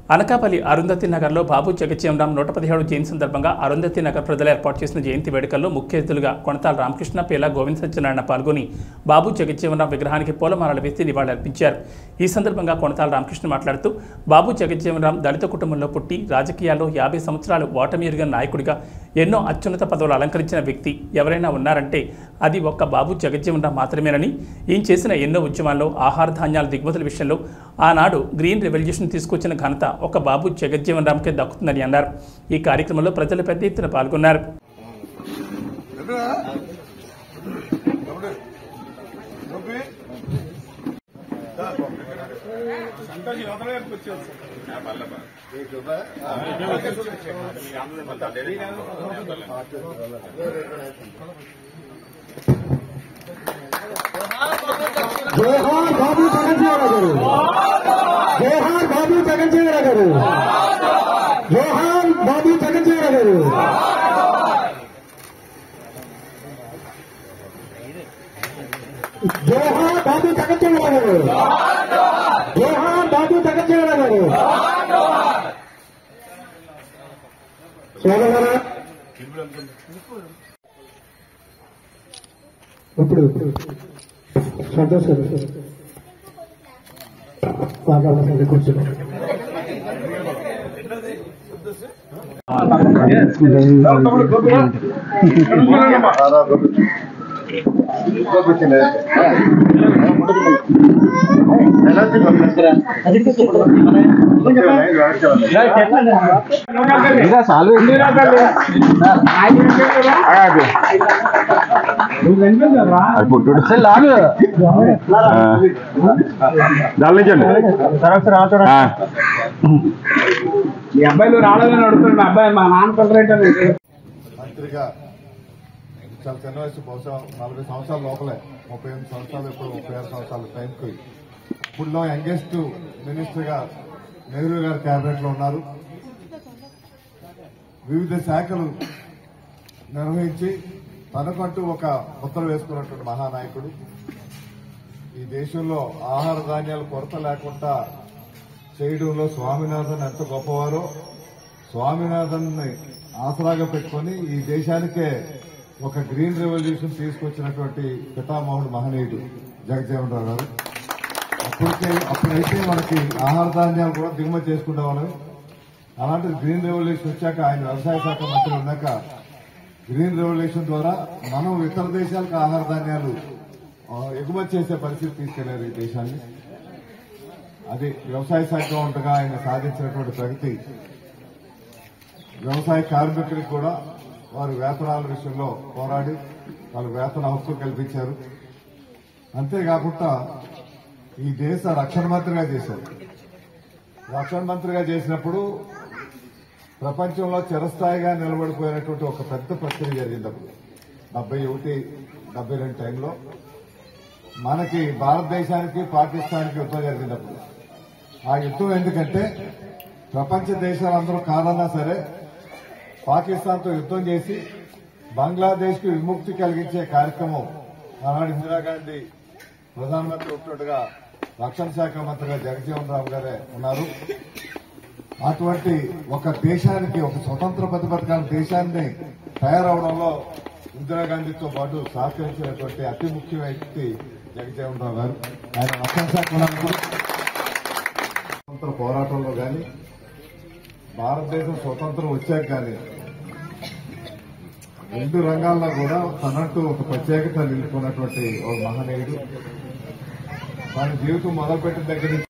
అనకాపల్లి అరుంధతి నగర్లో బాబు జగజ్జీవనరాం 117 జయంతి సందర్భంగా అరుంధతి నగర్ ప్రజలు ఏర్పాటు చేసిన జయంతి వేడుకల్లో ముఖ్య అతిథులుగా కొనతాల రామకృష్ణ పేల గోవింద సత్యనారాయణ పాల్గొని బాబు జగజ్జీవనరాం విగ్రహానికి పూలమాలలు వేసి నివాళులర్పించారు. ఈ సందర్భంగా కొనతాల రామకృష్ణ మాట్లాడుతూ బాబు జగజ్జీవనరాం దళిత కుటుంబంలో పుట్టి రాజకీయాల్లో 50 సంవత్సరాలు ఓటమి ఎరుగని నాయకుడిగా ఎన్నో అత్యున్నత పదవులు అలంకరించిన వ్యక్తి ఎవరైనా ఉన్నారంటే అది ఒక్క బాబు జగజ్జీవనరాం మాత్రమేనని, ఈయన చేసిన ఎన్నో ఉద్యమాల్లో ఆహార ధాన్యాల దిగుమతుల విషయంలో ఆనాడు గ్రీన్ రెవల్యూషన్ తీసుకొచ్చిన ఘనత ఒక బాబు జగజ్జీవనరాంకే దక్కుతుందని అన్నారు. ఈ కార్యక్రమంలో ప్రజలు పెద్ద ఎత్తున పాల్గొన్నారు. జోహార్ బాబు జగజ్జీవనరాం గారు, జోహార్ బాబు జగజ్జీవనరాం గారు, జోహార్ బాబు జగజ్జీవనరాం గారు. జోహార్ బాబు జగజ్జీవనరాం గారు, జోహార్ బాబు జగజ్జీవనరాం గారు. సోదరులారా, ఇప్పుడు సంతోషం మాట్లాడాల్సింది కూర్చున్నాం. ఈ అబ్బాయిలు రావాలని అడుగుతున్నాడు. అబ్బాయి మా నాన్న పిల్లరేంటండి మంత్రిగా చాలా చిన్న వయసు, బహుశా 40 సంవత్సరాల లోపలే, 38 సంవత్సరాలు, ఇప్పుడు 36 సంవత్సరాల టైంకి ఇప్పుడులో యంగెస్ట్ మినిస్టర్గా నెహ్రూ గారి క్యాబినెట్ లో ఉన్నారు. వివిధ శాఖలు నిర్వహించి తనకంటూ ఒక ముద్ర వేసుకున్నటువంటి మహానాయకుడు. ఈ దేశంలో ఆహార ధాన్యాల కొరత లేకుండా చేయడంలో స్వామినాథన్ ఎంత గొప్పవారో, స్వామినాథన్ ని ఆసరాగా పెట్టుకుని ఈ దేశానికే ఒక గ్రీన్ రెవల్యూషన్ తీసుకొచ్చినటువంటి పితామహుడు మహనీయుడు జగజ్జీవనరాం గారు. అప్పుడైతే మనకి ఆహార ధాన్యాలు కూడా దిగుమతి చేసుకునేవాళ్ళం. అలాంటి గ్రీన్ రెవల్యూషన్ వచ్చాక, ఆయన వ్యవసాయ శాఖ మంత్రి ఉన్నాక, గ్రీన్ రెవల్యూషన్ ద్వారా మనం ఇతర దేశాలకు ఆహార ధాన్యాలు ఎగుమతి చేసే పరిస్థితి తీసుకెళ్లారు ఈ దేశాన్ని. అది వ్యవసాయ శాఖ ఉండగా ఆయన సాధించినటువంటి ప్రగతి. వ్యవసాయ కార్మికులకు కూడా వారి వేతనాల విషయంలో పోరాడి వాళ్ళ వేతన హక్కు కల్పించారు. అంతేకాకుండా ఈ దేశ రక్షణ మంత్రిగా చేశారు. రక్షణ మంత్రిగా చేసినప్పుడు ప్రపంచంలో చిరస్థాయిగా నిలబడిపోయినటువంటి ఒక పెద్ద ప్రక్రియ జరిగింది. అప్పుడు 71, 72 టైంలో మనకి భారతదేశానికి పాకిస్తాన్కి యుద్ధం జరిగినప్పుడు, ఆ యుద్ధం ఎందుకంటే ప్రపంచ దేశాలందరూ కాదన్నా సరే పాకిస్తాన్తో యుద్ధం చేసి బంగ్లాదేశ్ కు విముక్తి కలిగించే కార్యక్రమం ఆనాడు ఇందిరాగాంధీ ప్రధానమంత్రి ఉన్నట్టుగా రక్షణ శాఖ మంత్రిగా జగజ్జీవనరాం గారే ఉన్నారు. అటువంటి ఒక దేశానికి, ఒక స్వతంత్ర ప్రతిపత్తికాల దేశాన్ని తయారవడంలో ఇందిరాగాంధీతో పాటు సహకరించినటువంటి అతి ముఖ్య వ్యక్తి జగజ్జీవనరాం గారు. ఆయన రక్షణ శాఖ ఉన్నప్పుడు స్వతంత్ర పోరాటంలో కానీ, భారతదేశం స్వతంత్రం వచ్చాక కానీ రెండు రంగాల్లో కూడా తనంటూ ఒక ప్రత్యేకత నిలుపుకున్నటువంటి ఒక మహనీయుడు. తన జీవితం మొదలుపెట్టిన దగ్గర